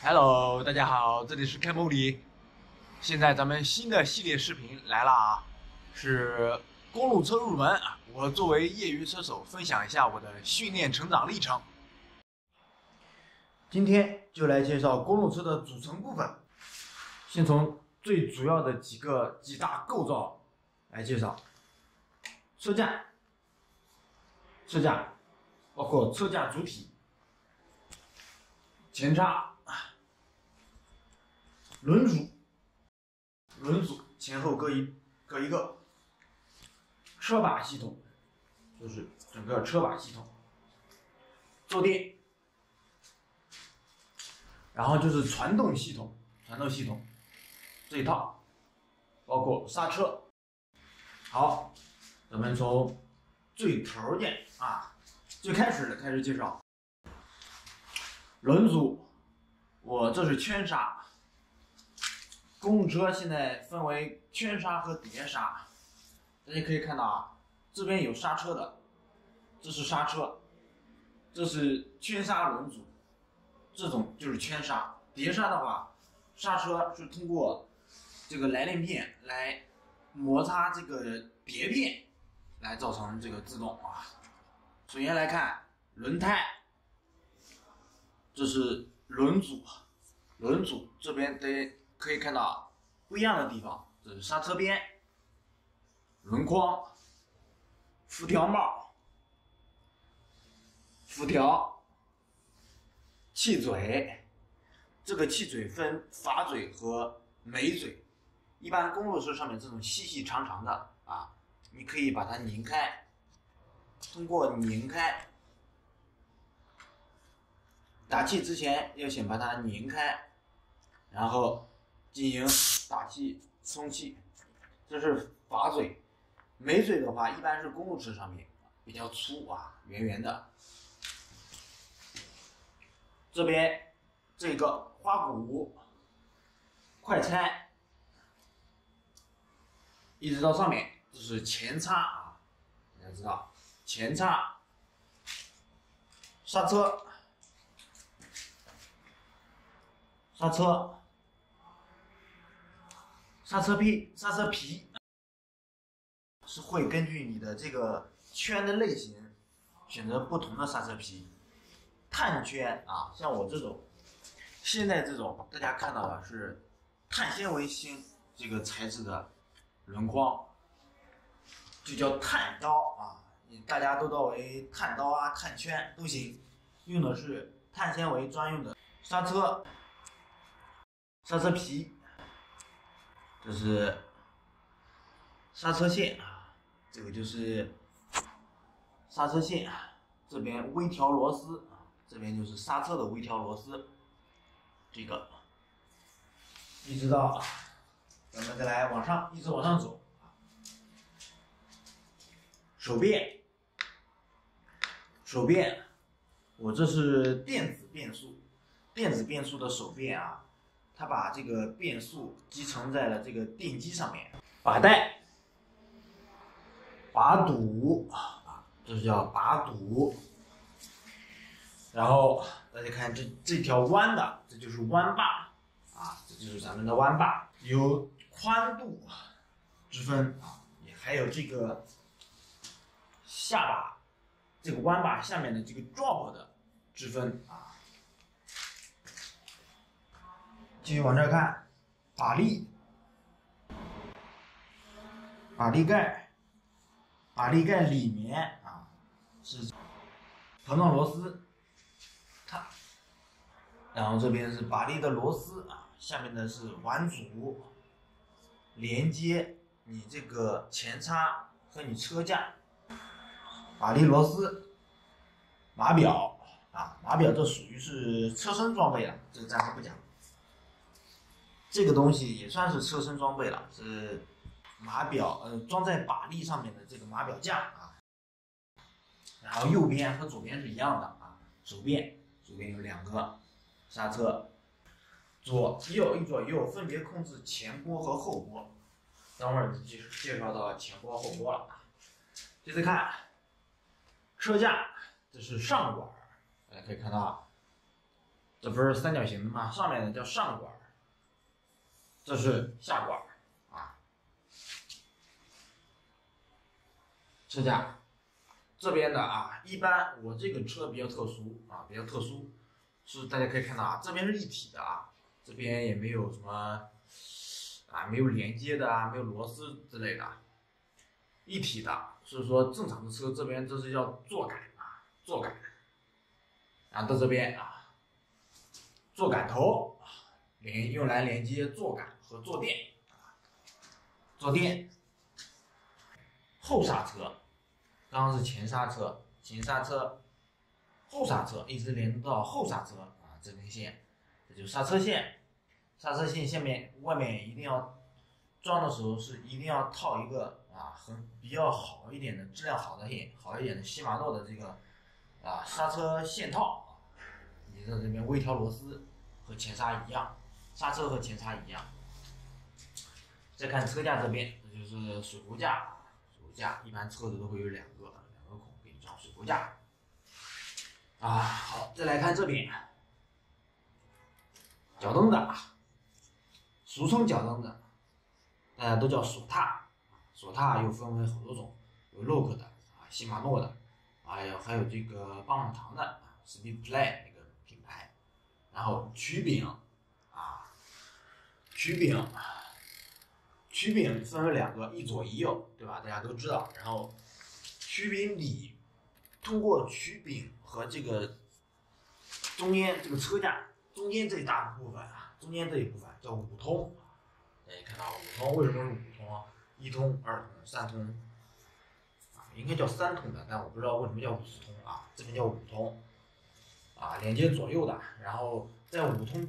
Hello，大家好，这里是开梦里。现在咱们新的系列视频来了啊，是公路车入门啊。我作为业余车手，分享一下我的训练成长历程。今天就来介绍公路车的组成部分，先从最主要的几大构造来介绍。车架包括车架主体、前叉。轮组前后各一个，车把系统就是整个车把系统，坐垫，然后就是传动系统这一套，包括刹车。好，咱们从最头见啊，最开始介绍轮组，我这是圈刹。公路车现在分为圈刹和碟刹，大家可以看到啊，这边有刹车的，这是刹车，这是圈刹轮组，这种就是圈刹。碟刹的话，刹车是通过这个来链片来摩擦这个碟片，来造成这个制动啊。首先来看轮胎，这是轮组这边可以看到不一样的地方，这是刹车边、轮框、辐条帽、辐条、气嘴。这个气嘴分阀嘴和眉嘴，一般公路车上面这种细长的啊，你可以把它拧开，通过拧开，打气之前要先把它拧开，然后进行打气充气，这是阀嘴。眉嘴的话，一般是公路车上面比较粗啊，圆圆的。这边这个花鼓、快拆，一直到上面，这是前叉啊，大家知道前叉、刹车。刹车皮是会根据你的这个圈的类型选择不同的刹车皮。碳圈啊，像我这种，现在这种大家看到的是碳纤维芯这个材质的轮框，就叫碳刀啊，大家都叫为碳刀啊、碳圈都行，用的是碳纤维专用的刹车皮。这是刹车线啊，这个就是刹车线，这边微调螺丝啊，这边就是刹车的微调螺丝。这个一直到咱们再来一直往上走。手变，我这是电子变速的手变啊。它把这个变速集成在了这个电机上面，把带、把堵啊，这是叫把堵。然后大家看这条弯的，这就是弯把啊，这就是咱们的弯把，有宽度之分啊，也还有这个下把，这个弯把下面的这个 drop 的之分啊。继续往这看，把力盖里面啊是膨胀螺丝，然后这边是把力的螺丝啊，下面的是环组，连接你这个前叉和你车架，把力螺丝，码表啊，码表这属于是车身装备了，这个暂时不讲。这个东西也算是车身装备了，是码表，装在把力上面的这个码表架啊。然后右边和左边是一样的啊，手变有两个刹车，左右分别控制前拨和后拨。等会儿介绍到前拨后拨了。接着看车架，这是上管，大家可以看到这不是三角形的吗？上面的叫上管，这是下管啊。车架这边的啊，一般我这个车比较特殊啊，是大家可以看到啊，这边是一体的啊，这边也没有什么啊，没有连接的啊，没有螺丝之类的，一体的。所以说正常的车这边这是叫坐杆啊，坐杆，然后到这边啊，坐杆头用来连接坐杆和坐垫，坐垫。后刹车，刚刚是前刹车，后刹车一直连到后刹车啊，这根线，这就是刹车线。刹车线下面外面一定要装的时候是一定要套一个啊比较好一点的质量好一点的禧玛诺的这个啊刹车线套，你在这边微调螺丝和前刹一样，刹车和前刹一样。再看车架这边，这就是水壶架。一般车子都会有两个孔给你装水壶架啊。好，再来看这边，脚蹬子，俗称脚蹬子，大家都叫手踏。手踏又分为好多种，有 Look 的啊，禧玛诺的，还有这个棒棒糖的 Speedplay 那个品牌。然后曲柄啊，曲柄分为两个，一左一右，对吧？大家都知道。然后曲柄里通过曲柄和这个中间这个车架中间这一大部分啊，中间这一部分叫五通。大家看到五通为什么是五通啊？一通、二通、三通啊，应该叫三通的，但我不知道为什么叫五通啊。这边叫五通啊，连接左右的。然后在五通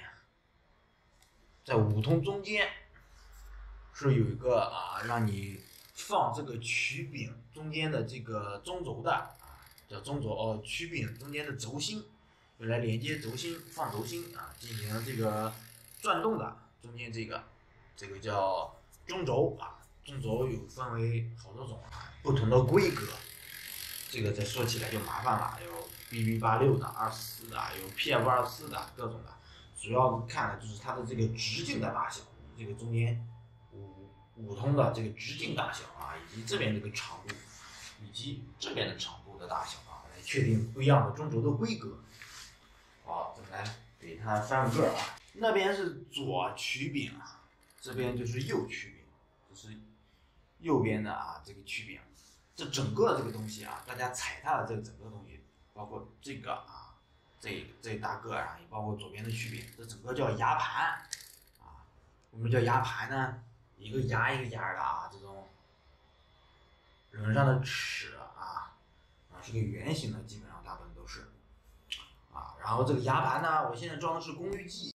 中间。是有一个啊，让你放这个曲柄中间的这个中轴的啊，叫中轴哦，曲柄中间的轴心，用来连接轴心，放轴心啊，进行这个转动的。中间这个叫中轴啊，中轴有分为好多种啊，不同的规格，这个再说起来就麻烦了，有 BB86的、24的，有 PF24的，各种的。主要看的就是它的这个直径的大小，这个中间。五通的这个直径大小啊，以及这边这个长度，以及这边的长度的大小啊，来确定不一样的中轴的规格。好，咱们来给它翻个啊。那边是左曲柄啊，这边就是右曲柄，这是右边的啊这个曲柄。这整个这个东西啊，大家踩踏的这个整个东西，包括这个啊，这大个啊，也包括左边的曲柄，这整个叫牙盘啊。我们叫牙盘呢？一个牙一个牙的啊，这种轮上的齿啊，是个圆形的，基本上大部分都是啊。然后这个牙盘呢，我现在装的是功率计，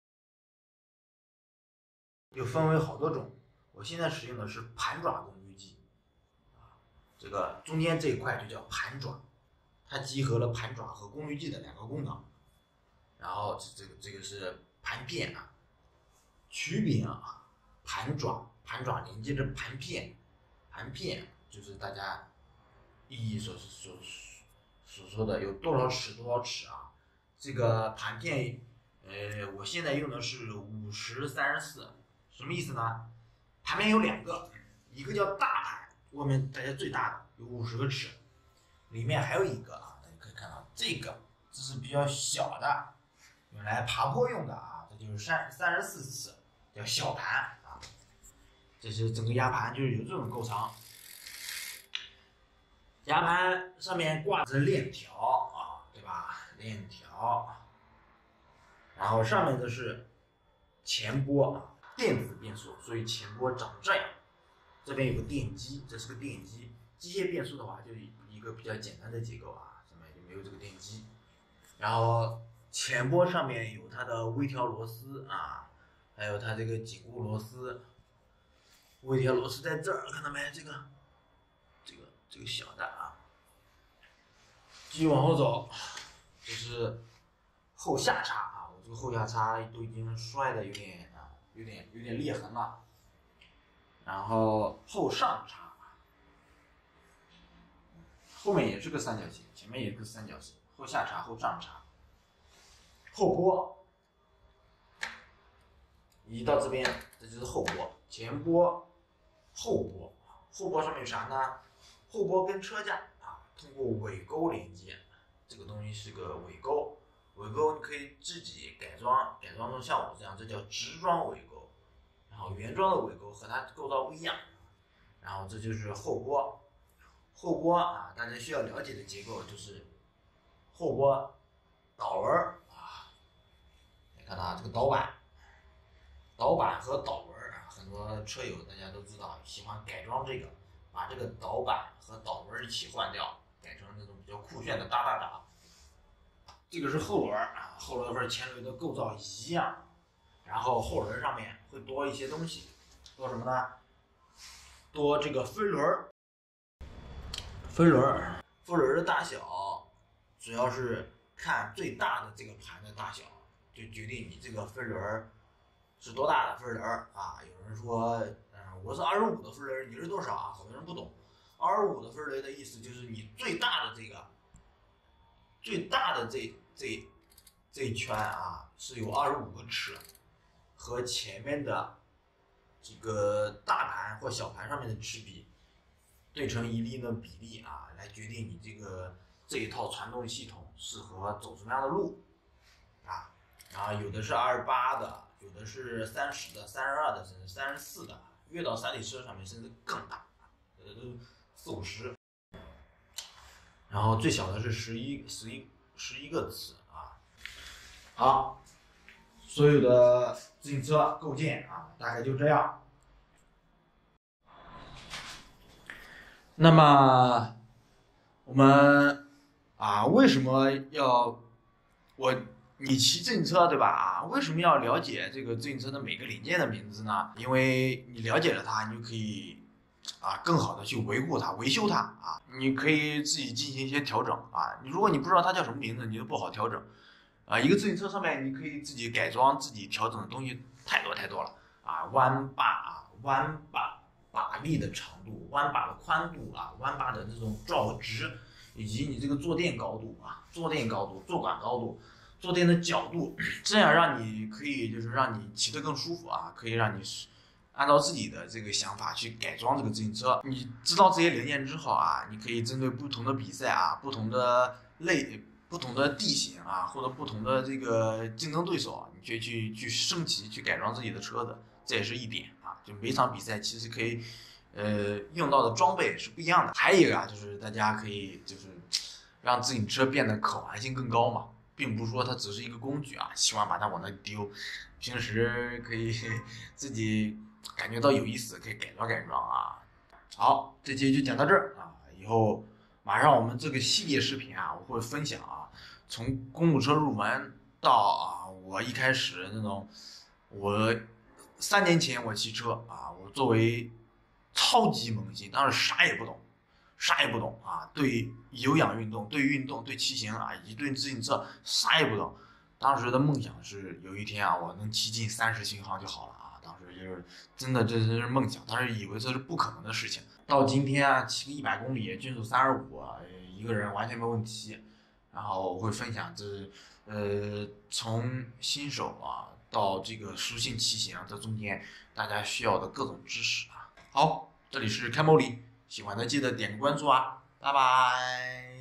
又分为好多种。我现在使用的是盘爪功率计啊，这个中间这一块就叫盘爪，它集合了盘爪和功率计的两个功能。然后这个是盘片啊，曲柄啊。盘爪连接着盘片就是大家意义所说的有多少尺啊？这个盘片，我现在用的是50/34，什么意思呢？盘面有两个，一个叫大盘，外面大家最大的有50个尺，里面还有一个啊，大家可以看到这是比较小的，用来爬坡用的啊，这就是34尺，叫小盘。这是整个牙盘就是有这种构成，牙盘上面挂着链条啊，对吧？链条，然后上面的是前拨啊，电子变速，所以前拨长这样。这边有个电机，这是个电机。机械变速的话，就一个比较简单的结构啊，上面就没有这个电机。然后前拨上面有它的微调螺丝啊，还有它这个紧固螺丝。微调螺丝在这儿，看到没？这个小的啊。继续往后走，这是后下叉啊，我这个后下叉都已经摔的有点裂痕了。然后后上叉，后面也是个三角形，前面也是个三角形，后下叉、后上叉。 后拨，移到这边，这就是后拨，前拨，后拨。后拨上面有啥呢？后拨跟车架啊，通过尾钩连接，这个东西是个尾钩。尾钩你可以自己改装，改装成像我这样，这叫直装尾钩。然后原装的尾钩和它构造不一样。然后这就是后拨。后拨啊，大家需要了解的结构就是后拨导轮啊，你看它这个导板和导轮啊，很多车友大家都知道喜欢改装这个，把这个导板和导轮一起换掉，改成那种比较酷炫的大大。这个是后轮啊，后轮和前轮的构造一样，然后后轮上面会多一些东西，多什么呢？多这个分轮。分轮的大小主要是看最大的这个盘的大小，就决定你这个分轮是多大的分轮啊。有人说，我是25的分轮，你是多少啊？好多人不懂，25的分轮的意思就是你最大的这一圈啊，是有25个齿，和前面的这个大盘或小盘上面的齿比对成一定的比例啊，来决定你这一套传动系统适合走什么样的路啊。然后有的是28的，有的是30的、32的，甚至34的，越到山地车上面甚至更大，都40-50。然后最小的是11个齿啊。好，所有的自行车构件啊，大概就这样。那么我们啊，为什么要你骑自行车对吧？啊，为什么要了解这个自行车的每个零件的名字呢？因为你了解了它，你就可以更好的去维护它、维修它啊。你可以自己进行一些调整啊。如果你不知道它叫什么名字，你就不好调整啊。一个自行车上面你可以自己改装、自己调整的东西太多了啊，弯把力的长度、弯把的宽度啊、弯把的这种照直，以及你这个坐垫高度啊、坐管高度、坐垫的角度，这样让你可以就是让你骑得更舒服啊，可以让你按照自己的这个想法去改装这个自行车。你知道这些零件之后啊，你可以针对不同的比赛啊、不同的地形啊，或者不同的这个竞争对手啊，你去升级、去改装自己的车子，这也是一点啊。就每场比赛其实可以，用到的装备是不一样的。还有一个就是大家可以就是让自行车变得可玩性更高嘛，并不是说它只是一个工具啊，希望把它往那丢。平时可以自己感觉到有意思，可以改装啊。好，这期就讲到这儿啊，以后马上我们这个系列视频啊，我会分享从公路车入门到我一开始那种我。3年前我骑车啊，我作为超级萌新，当时啥也不懂啊，对有氧运动、对运动、对骑行啊，以及对自行车啥也不懂。当时的梦想是有一天我能骑进30巡航就好了啊，当时就是真的这是梦想，当时以为这是不可能的事情。到今天骑个100公里，均速35，一个人完全没问题。然后我会分享从新手到这个熟悉骑行这中间大家需要的各种知识啊。好，这里是开摩里，喜欢的记得点个关注啊，拜拜。